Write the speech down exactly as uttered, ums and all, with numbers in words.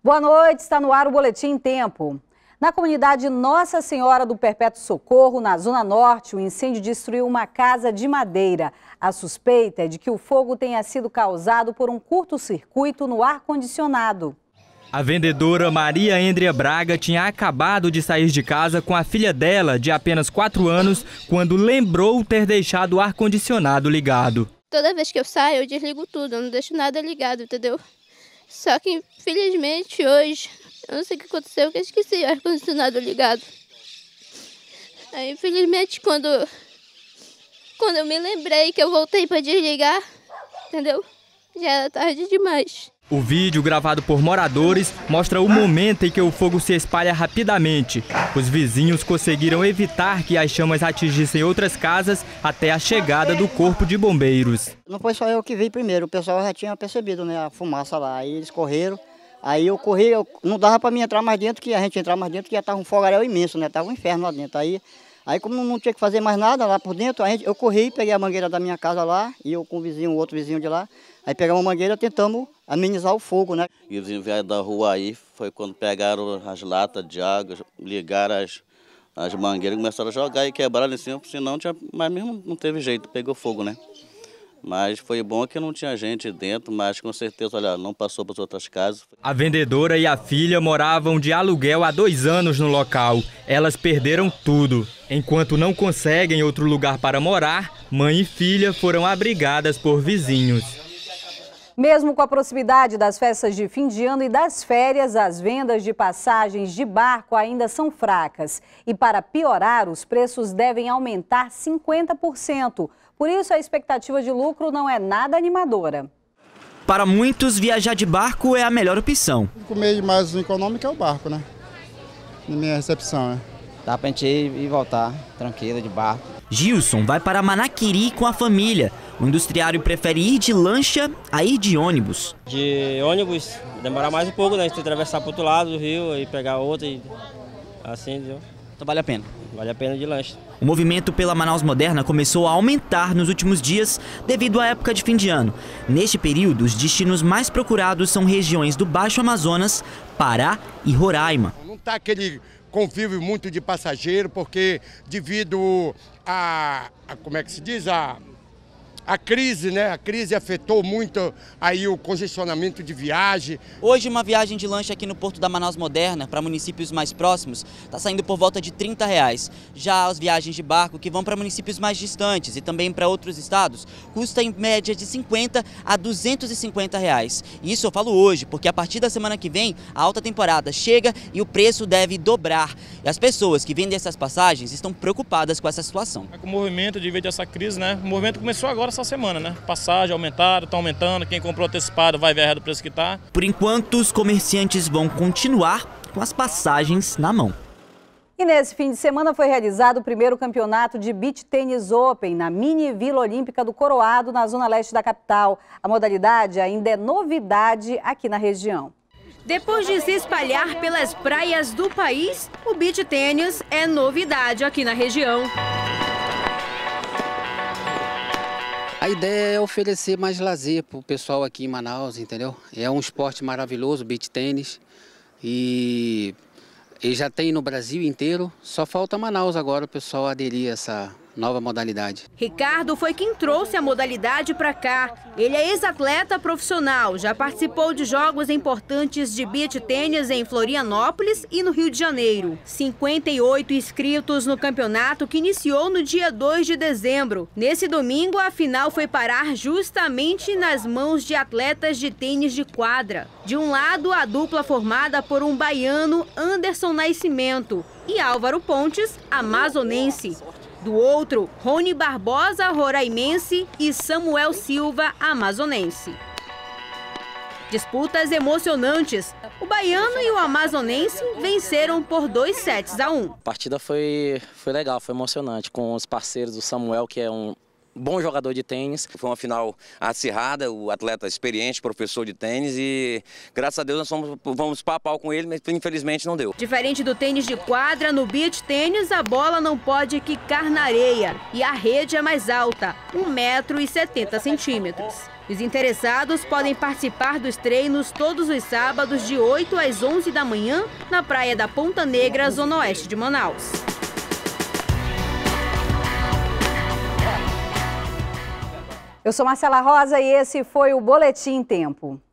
Boa noite, está no ar o Boletim em Tempo. Na comunidade Nossa Senhora do Perpétuo Socorro, na Zona Norte, o incêndio destruiu uma casa de madeira. A suspeita é de que o fogo tenha sido causado por um curto-circuito no ar-condicionado. A vendedora Maria Endria Braga tinha acabado de sair de casa com a filha dela, de apenas quatro anos, quando lembrou ter deixado o ar-condicionado ligado. Toda vez que eu saio, eu desligo tudo, eu não deixo nada ligado, entendeu? Só que, infelizmente, hoje, eu não sei o que aconteceu, que eu esqueci o ar-condicionado ligado. Aí, infelizmente, quando, quando eu me lembrei que eu voltei para desligar, entendeu? Já era tarde demais. O vídeo, gravado por moradores, mostra o momento em que o fogo se espalha rapidamente. Os vizinhos conseguiram evitar que as chamas atingissem outras casas até a chegada do corpo de bombeiros. Não foi só eu que vi primeiro, o pessoal já tinha percebido, né, a fumaça lá. Aí eles correram, aí eu corri, eu, não dava para mim entrar mais dentro, que a gente entrar mais dentro, que já estava um fogaréu imenso, né, estava um inferno lá dentro. Aí, aí como não tinha que fazer mais nada lá por dentro, a gente, eu corri, peguei a mangueira da minha casa lá, e eu com o vizinho, o outro vizinho de lá, aí pegamos a mangueira, tentamos amenizar o fogo, né? E os vizinhos da rua aí foi quando pegaram as latas de água, ligaram as, as mangueiras, começaram a jogar e quebraram em cima, senão tinha, mas mesmo não teve jeito, pegou fogo, né? Mas foi bom que não tinha gente dentro, mas com certeza, olha, não passou para as outras casas. A vendedora e a filha moravam de aluguel há dois anos no local. Elas perderam tudo. Enquanto não conseguem outro lugar para morar, mãe e filha foram abrigadas por vizinhos. Mesmo com a proximidade das festas de fim de ano e das férias, as vendas de passagens de barco ainda são fracas. E para piorar, os preços devem aumentar cinquenta por cento. Por isso, a expectativa de lucro não é nada animadora. Para muitos, viajar de barco é a melhor opção. O meio mais econômico é o barco, né? Na minha recepção, né? Dá pra gente ir e voltar, tranquilo, de barco. Gilson vai para Manaquiri com a família. O industriário prefere ir de lancha a ir de ônibus. De ônibus, demorar mais um pouco, né? A gente tem que atravessar para o outro lado do rio e pegar outro e assim, entendeu? Então vale a pena? Vale a pena de lancha. O movimento pela Manaus Moderna começou a aumentar nos últimos dias devido à época de fim de ano. Neste período, os destinos mais procurados são regiões do Baixo Amazonas, Pará e Roraima. Não está aquele convívio muito de passageiro, porque devido a, a como é que se diz, a, a crise, né? A crise afetou muito aí o congestionamento de viagem. Hoje uma viagem de lancha aqui no Porto da Manaus Moderna para municípios mais próximos está saindo por volta de trinta reais. Já as viagens de barco que vão para municípios mais distantes e também para outros estados custa em média de cinquenta a duzentos e cinquenta reais. Isso eu falo hoje, porque a partir da semana que vem a alta temporada chega e o preço deve dobrar. E as pessoas que vendem essas passagens estão preocupadas com essa situação. Com o movimento de ver essa crise, né? O movimento começou agora essa semana, né? Passagem aumentaram, está aumentando, quem comprou antecipado vai ver do preço que está. Por enquanto, os comerciantes vão continuar com as passagens na mão. E nesse fim de semana foi realizado o primeiro campeonato de Beach Tennis Open na Mini Vila Olímpica do Coroado, na zona leste da capital. A modalidade ainda é novidade aqui na região. Depois de se espalhar pelas praias do país, o beach tênis é novidade aqui na região. A ideia é oferecer mais lazer para o pessoal aqui em Manaus, entendeu? É um esporte maravilhoso, beach tênis, e ele já tem no Brasil inteiro, só falta Manaus agora o pessoal aderir a essa nova modalidade. Ricardo foi quem trouxe a modalidade para cá. Ele é ex-atleta profissional, já participou de jogos importantes de beach tênis em Florianópolis e no Rio de Janeiro. cinquenta e oito inscritos no campeonato que iniciou no dia dois de dezembro. Nesse domingo, a final foi parar justamente nas mãos de atletas de tênis de quadra. De um lado, a dupla formada por um baiano, Anderson Nascimento, e Álvaro Pontes, amazonense. Do outro, Rony Barbosa, roraimense, e Samuel Silva, amazonense. Disputas emocionantes. O baiano e o amazonense venceram por dois sets a um. A partida foi, foi legal, foi emocionante, com os parceiros do Samuel, que é um bom jogador de tênis. Foi uma final acirrada, o atleta experiente, professor de tênis, e graças a Deus nós fomos, vamos pau a pau com ele, mas infelizmente não deu. Diferente do tênis de quadra, no beach tênis a bola não pode quicar na areia e a rede é mais alta, um metro e setenta centímetros. Os interessados podem participar dos treinos todos os sábados de oito às onze da manhã na praia da Ponta Negra, zona oeste de Manaus. Eu sou Marcela Rosa e esse foi o Boletim Tempo.